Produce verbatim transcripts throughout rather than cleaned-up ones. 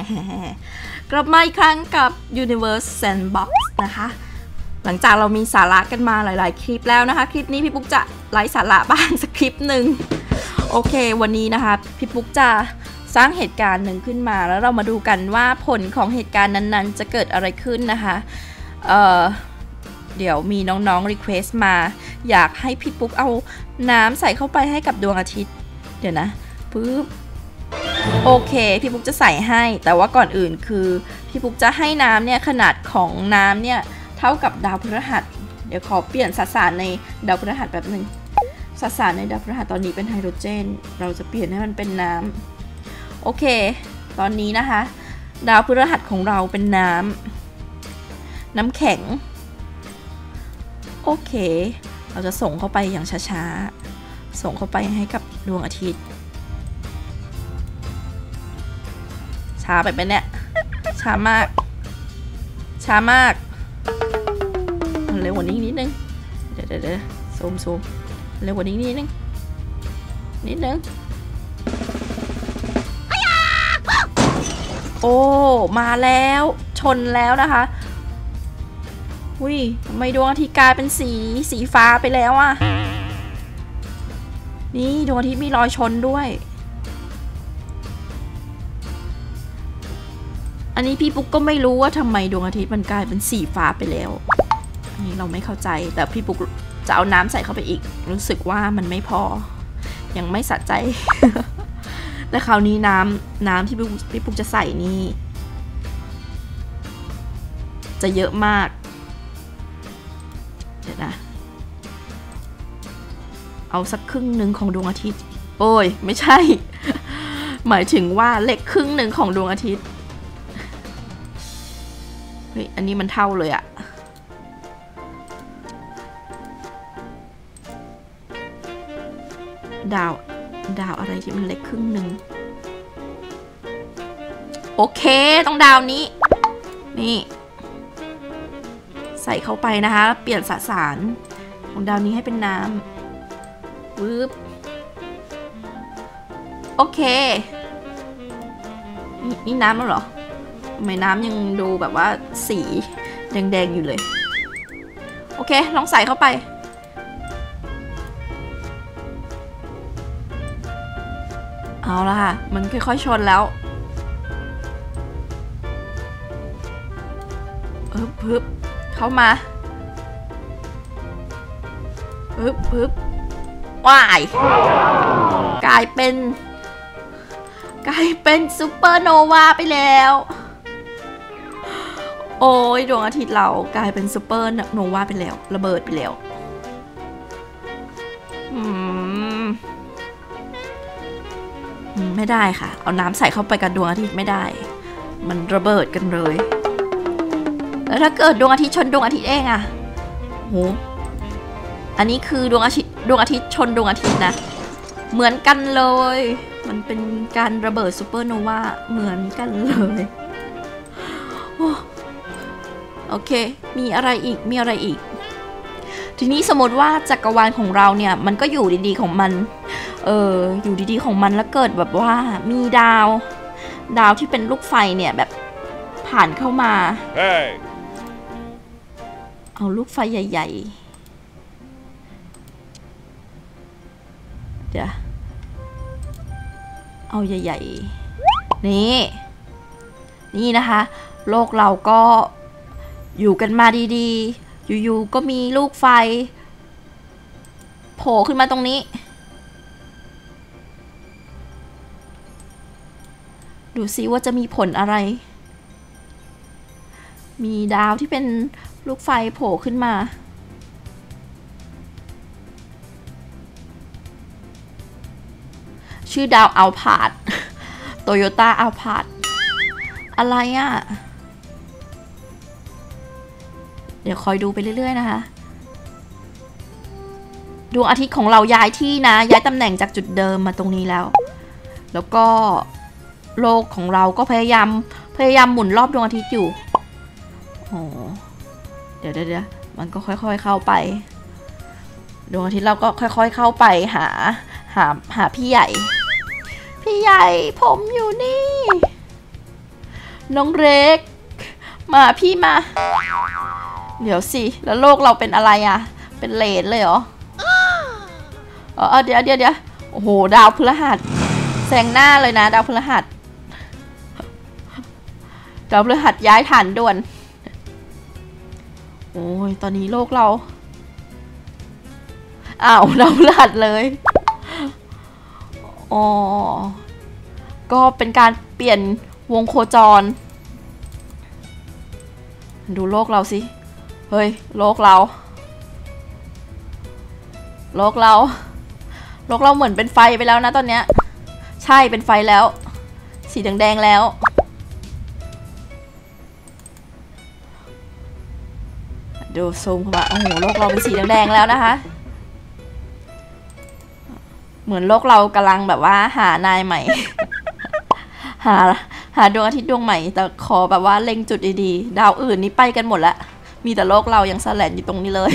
กลับมาอีกครั้งกับ Universe Sandbox นะคะหลังจากเรามีสาระกันมาหลายๆคลิปแล้วนะคะคลิปนี้พี่ปุ๊กจะไร้สาระบ้างสักคลิปหนึ่งโอเควันนี้นะคะพี่ปุ๊กจะสร้างเหตุการณ์หนึ่งขึ้นมาแล้วเรามาดูกันว่าผลของเหตุการณ์นั้นๆจะเกิดอะไรขึ้นนะคะเอ่อเดี๋ยวมีน้องๆรีเควสต์มาอยากให้พี่ปุ๊กเอาน้ำใส่เข้าไปให้กับดวงอาทิตย์เดี๋ยวนะปึ๊บโอเคพี่ปุ๊กจะใส่ให้แต่ว่าก่อนอื่นคือพี่ปุ๊กจะให้น้ำเนี่ยขนาดของน้ำเนี่ยเท่ากับดาวพฤหัสเดี๋ยวขอเปลี่ยนสสารในดาวพฤหัสแบบหนึ่งสสารในดาวพฤหัสตอนนี้เป็นไฮโดรเจนเราจะเปลี่ยนให้มันเป็นน้ำโอเคตอนนี้นะคะดาวพฤหัสของเราเป็นน้ำน้ำแข็งโอเคเราจะส่งเข้าไปอย่างช้าๆส่งเข้าไปให้กับดวงอาทิตย์ช้าไปเป็นเนี่ยช้ามากช้ามากเร็วกว่านี้นิดนึงเดี๋ยวเดี๋ยวเดี๋ยวซูมซูมเร็วกว่านี้นิดนึงนิดนึงโอ้มาแล้วชนแล้วนะคะอุ้ยทำไมดวงอาทิตย์กลายเป็นสีสีฟ้าไปแล้วอ่ะนี่ดวงอาทิตย์มีรอยชนด้วยอันนี้พี่ปุ๊กก็ไม่รู้ว่าทำไมดวงอาทิตย์มันกลายเป็นสีฟ้าไปแล้วอันนี้เราไม่เข้าใจแต่พี่ปุ๊กจะเอาน้ำใส่เข้าไปอีกรู้สึกว่ามันไม่พอยังไม่สะใจ และคราวนี้น้ำน้ำที่พี่ปุ๊กจะใส่นี่จะเยอะมากเดี๋ยวนะเอาสักครึ่งหนึ่งของดวงอาทิตย์โอ้ยไม่ใช่ หมายถึงว่าเล็กครึ่งหนึ่งของดวงอาทิตย์เฮ้ยอันนี้มันเท่าเลยอะดาวดาวอะไรที่มันเล็กครึ่งหนึ่งโอเคต้องดาวนี้นี่ใส่เข้าไปนะคะเปลี่ยนสสารของดาวนี้ให้เป็นน้ำวืบโอเคนี่นี่น้ำแล้วเหรอทำไมน้ำยังดูแบบว่าสีแดงๆอยู่เลยโอเคลองใส่เข้าไปเอาละค่ะมันค่อยๆชนแล้วปึ๊บปึ๊บเข้ามาปึ๊บปึ๊บว้ายกลายเป็นกลายเป็นซูเปอร์โนวาไปแล้วโอ้ยดวงอาทิตย์เรากลายเป็นซูเปอร์โนวาไปแล้วระเบิดไปแล้วอืมไม่ได้ค่ะเอาน้ำใส่เข้าไปกับดวงอาทิตย์ไม่ได้มันระเบิดกันเลยแล้วถ้าเกิดดวงอาทิตย์ชนดวงอาทิตย์เองอะโหอันนี้คือดวงอาทิตย์ดวงอาทิตย์ชนดวงอาทิตย์นะเหมือนกันเลยมันเป็นการระเบิดซูเปอร์โนวาเหมือนกันเลยโอเคมีอะไรอีกมีอะไรอีกทีนี้สมมติว่าจักรวาลของเราเนี่ยมันก็อยู่ดีๆของมันเอออยู่ดีๆของมันแล้วเกิดแบบว่ามีดาวดาวที่เป็นลูกไฟเนี่ยแบบผ่านเข้ามา hey. เอาลูกไฟใหญ่ๆเดี๋ยวเอาใหญ่ๆนี่นี่นะคะโลกเราก็อยู่กันมาดีๆอยู่ๆก็มีลูกไฟโผล่ขึ้นมาตรงนี้ดูซิว่าจะมีผลอะไรมีดาวที่เป็นลูกไฟโผล่ขึ้นมาชื่อดาวอัลพาร์ดโตโยต้าอัลพาร์ดอะไรอ่ะเดี๋ยวคอยดูไปเรื่อยๆนะคะดวงอาทิตย์ของเราย้ายที่นะย้ายตำแหน่งจากจุดเดิมมาตรงนี้แล้วแล้วก็โลกของเราก็พยายามพยายามหมุนรอบดวงอาทิตย์อยู่โอ้เดี๋ยวเดี๋ยวมันก็ค่อยๆเข้าไปดวงอาทิตย์เราก็ค่อยๆเข้าไปหาหาหาพี่ใหญ่พี่ใหญ่ผมอยู่นี่น้องเล็กมาพี่มาเดี๋ยวสิแล้วโลกเราเป็นอะไรอ่ะเป็นเลนเลยเหรอเออเดี๋ยวเดี๋ยวเดี๋ยวโอ้โหดาวพฤหัสแซงหน้าเลยนะดาวพฤหัสดาวพฤหัสย้ายฐานด่วนโอ้ยตอนนี้โลกเราอ้าวดาวพฤหัสเลยอ๋อก็เป็นการเปลี่ยนวงโคจรดูโลกเราสิเฮ้ยโลกเราโลกเราโลกเราเหมือนเป็นไฟไปแล้วนะตอนเนี้ยใช่เป็นไฟแล้วสีแดงๆแล้วดูซูมเข้ามาโอ้โหโลกเราเป็นสีแดงๆแล้วนะคะเหมือนโลกเรากำลังแบบว่าหานายใหม่ หาหาดวงอาทิตย์ดวงใหม่แต่ขอแบบว่าเล็งจุดดีๆดาวอื่นนี่ไปกันหมดแล้วมีแต่โลกเรายังแสลนอยู่ตรงนี้เลย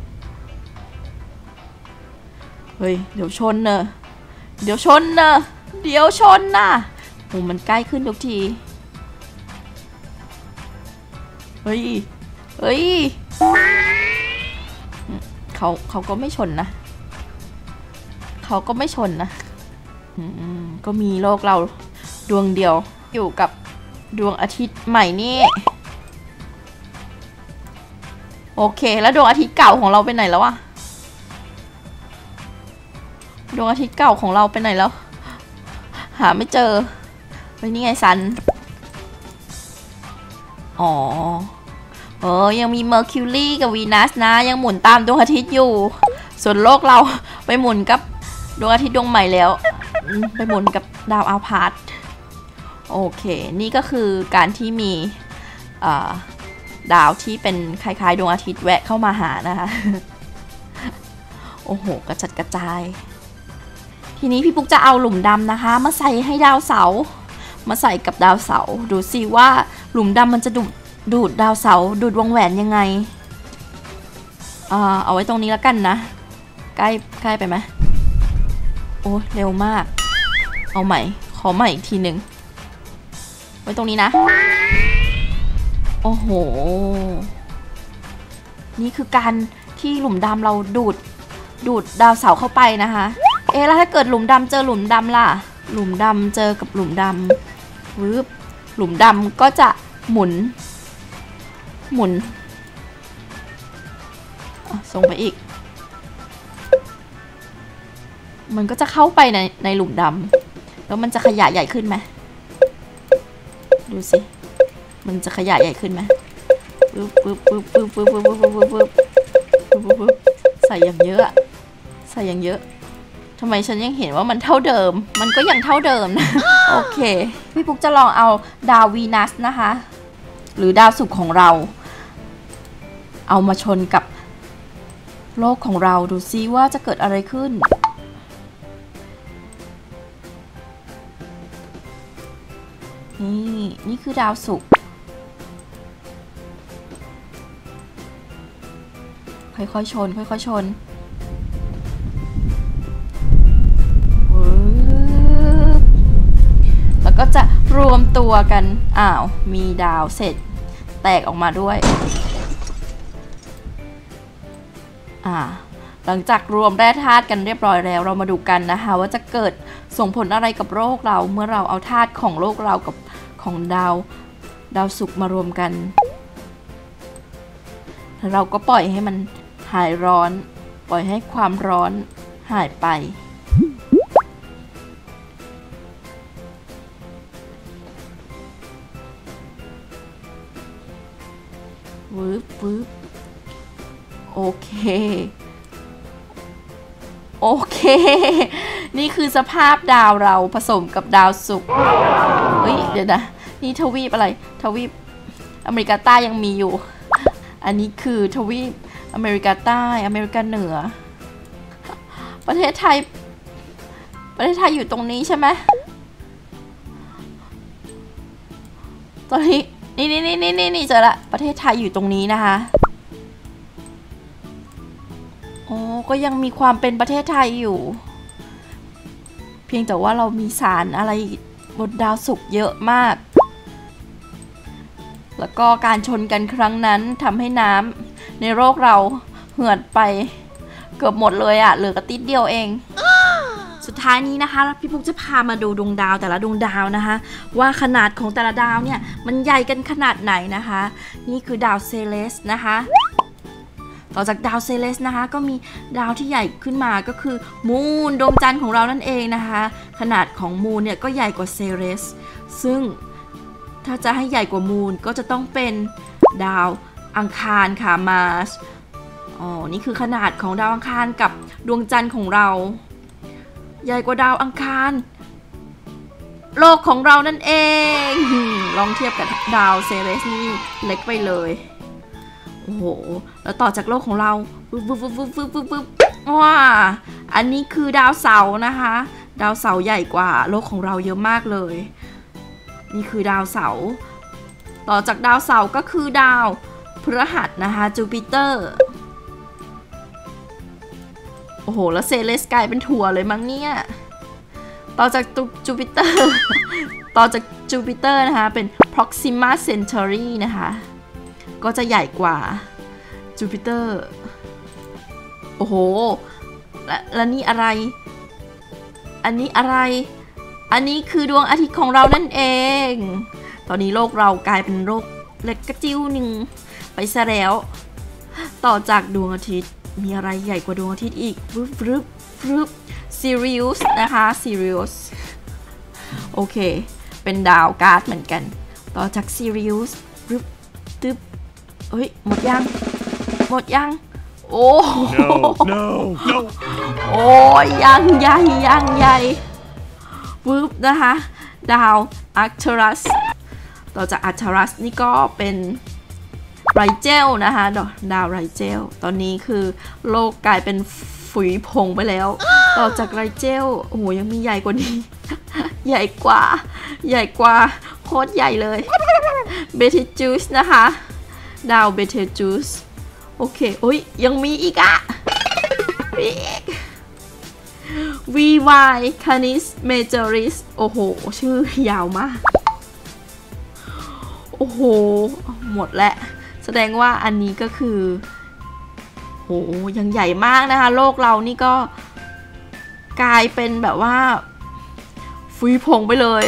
เฮ้ยเดี๋ยวชนเนอะเดี๋ยวชนเนอะเดี๋ยวชนน่ะโอ้มันใกล้ขึ้นทุกทีเฮ้ยเฮ้ยเขาเขาก็ไม่ชนนะเขาก็ไม่ชนนะก็มีโลกเราดวงเดียวอยู่กับดวงอาทิตย์ใหม่นี่โอเคแล้วดวงอาทิตย์เก่าของเราไปไหนแล้วอะดวงอาทิตย์เก่าของเราไปไหนแล้วหาไม่เจอไปนี่ไงซันอ๋อเออยังมีเมอร์คิวรีกับวีนัสนะยังหมุนตามดวงอาทิตย์อยู่ส่วนโลกเราไปหมุนกับดวงอาทิตย์ดวงใหม่แล้วไปหมุนกับดาวอัลพาร์ตโอเคนี่ก็คือการที่มีดาวที่เป็นคล้ายๆดวงอาทิตย์แวะเข้ามาหานะคะโอ้โหกระจัดกระจายทีนี้พี่ปุ๊กจะเอาหลุมดำนะคะมาใส่ให้ดาวเสาร์มาใส่กับดาวเสาร์ดูสิว่าหลุมดำมันจะดูดดูดดาวเสาร์ดูดวงแหวนยังไงอ่าเอาไว้ตรงนี้แล้วกันนะใกล้ใกล้ไปไหมโอ้เร็วมากเอาใหม่ขอใหม่อีกทีหนึ่งไว้ตรงนี้นะโอ้โหนี่คือการที่หลุมดำเราดูดดูดดาวเสาร์เข้าไปนะคะเอ๊ะแล้วถ้าเกิดหลุมดำเจอหลุมดำล่ะหลุมดำเจอกับหลุมดำวืบหลุมดำก็จะหมุนหมุนส่งไปอีกมันก็จะเข้าไปในในหลุมดำแล้วมันจะขยายใหญ่ขึ้นไหมดูสิมันจะขยายใหญ่ขึ้นไหมปึ๊บปึ๊บปึ๊บปึ๊บปึ๊บปึ๊บปึ๊บปึ๊บปึ๊บปึ๊บปึ๊บปึ๊บใส่อย่างเยอะใส่อย่างเยอะทำไมฉันยังเห็นว่ามันเท่าเดิมมันก็ยังเท่าเดิมนะโอเคพี่ปุ๊กจะลองเอาดาววีนัสนะคะหรือดาวศุกร์ของเราเอามาชนกับโลกของเราดูซิว่าจะเกิดอะไรขึ้นนี่นี่คือดาวศุกร์ค่อยๆชนค่อยๆชนแล้วก็จะรวมตัวกันอ้าวมีดาวเสร็จแตกออกมาด้วยอ่าหลังจากรวมแร่ธาตุกันเรียบร้อยแล้วเรามาดูกันนะคะว่าจะเกิดส่งผลอะไรกับโลกเราเมื่อเราเอาธาตุของโลกเรากับของดาวดาวศุกร์มารวมกันแล้วเราก็ปล่อยให้มันหายร้อนปล่อยให้ความร้อนหายไปวืบวืบโอเคโอเคนี่คือสภาพดาวเราผสมกับดาวศุกร์เฮ้ยเดี๋ยวนะนี่ทวีปอะไรทวีปอเมริกาใต้ยังมีอยู่อันนี้คือทวีปอเมริกาใต้อเมริกาเหนือประเทศไทยประเทศไทยอยู่ตรงนี้ใช่ไหมตอนนี้นี่นี่นี่นี่นี่เจอละประเทศไทยอยู่ตรงนี้นะคะโอ้ก็ยังมีความเป็นประเทศไทยอยู่เพียงแต่ว่าเรามีสารอะไรบนดาวศุกร์เยอะมากก็การชนกันครั้งนั้นทำให้น้ำในโลกเราเหือดไปเกือบหมดเลยอะเหลือกระติดเดียวเองสุดท้ายนี้นะคะพี่ปุ๊กจะพามาดูดวงดาวแต่ละดวงดาวนะคะว่าขนาดของแต่ละดาวเนี่ยมันใหญ่กันขนาดไหนนะคะนี่คือดาวเซเลสนะคะต่อจากดาวเซเลสนะคะก็มีดาวที่ใหญ่ขึ้นมาก็คือมูนดวงจันทร์ของเรานั่นเองนะคะขนาดของมูนเนี่ยก็ใหญ่กว่าเซเลสซึ่งถ้าจะให้ใหญ่กว่ามูนก็จะต้องเป็นดาวอังคารค่ะมาร์สอ๋อนี่คือขนาดของดาวอังคารกับดวงจันทร์ของเราใหญ่กว่าดาวอังคารโลกของเรานั่นเองลองเทียบกับดาวเซเลสนี่เล็กไปเลยโอ้โหแล้วต่อจากโลกของเราปึ๊บปึ๊บปึ๊บปึ๊บปึ๊บปึ๊บว้าอันนี้คือดาวเสาร์นะคะดาวเสาร์ใหญ่กว่าโลกของเราเยอะมากเลยนี่คือดาวเสาร์ต่อจากดาวเสาร์ก็คือดาวพฤหัสนะคะจูปิเตอร์โอ้โหแล้วเซเลสกลายเป็นถั่วเลยมั้งเนี่ยต่อจากจูปิเตอร์ต่อจากจูปิเตอร์นะคะเป็น Proxima Centauri นะคะก็จะใหญ่กว่าจูปิเตอร์โอ้โหและและนี่อะไรอันนี้อะไรอันนี้คือดวงอาทิตย์ของเรานั่นเองตอนนี้โลกเรากลายเป็นโลกเล็กกระจิ้วหนึ่งไปซะแล้วต่อจากดวงอาทิตย์มีอะไรใหญ่กว่าดวงอาทิตย์อีกฟึบฟึบฟึบซิริอุสนะคะซิริอุสโอเคเป็นดาวก๊าซเหมือนกันต่อจากซิริอุสฟึบตึ๊บเฮ้ยหมดยังหมดยังโอ้ no no no โอ้ยยังใหญ่ยังใหญ่ฟึบนะคะดาวอาร์คทูรัสต่อจากอาร์คทูรัสนี่ก็เป็นไรเจลนะคะดาวไรเจลตอนนี้คือโลกกลายเป็นฝุ่ยผงไปแล้วต่อจากไรเจลโอ้โหยังมีใหญ่กว่านี้ ใหญ่กว่าใหญ่กว่าโคตรใหญ่เลยเบเทจูสนะคะดาวเบเทจูสโอเคโอ้ยยังมีอีกอะอีก วี วาย Canis Majoris โอ้โหชื่อยาวมากโอ้โหหมดแล้วแสดงว่าอันนี้ก็คือโหยังใหญ่มากนะคะโลกเรานี่ก็กลายเป็นแบบว่าฟุยผงไปเลย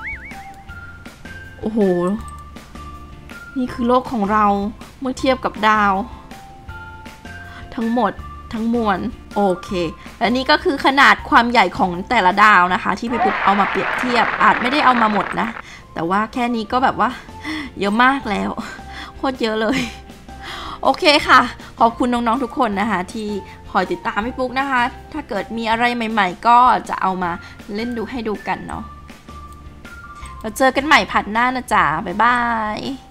โอ้โหนี่คือโลกของเราเมื่อเทียบกับดาวทั้งหมดทั้งมวลโอเคและนี่ก็คือขนาดความใหญ่ของแต่ละดาวนะคะที่พี่ปุ๊กเอามาเปรียบเทียบอาจไม่ได้เอามาหมดนะแต่ว่าแค่นี้ก็แบบว่าเยอะมากแล้วโคตรเยอะเลยโอเคค่ะขอบคุณน้องๆทุกคนนะคะที่คอยติดตามพี่ปุ๊กนะคะถ้าเกิดมีอะไรใหม่ๆก็จะเอามาเล่นดูให้ดูกันเนาะแล้วเจอกันใหม่พัดหน้านะจ๊ะบ๊ายบาย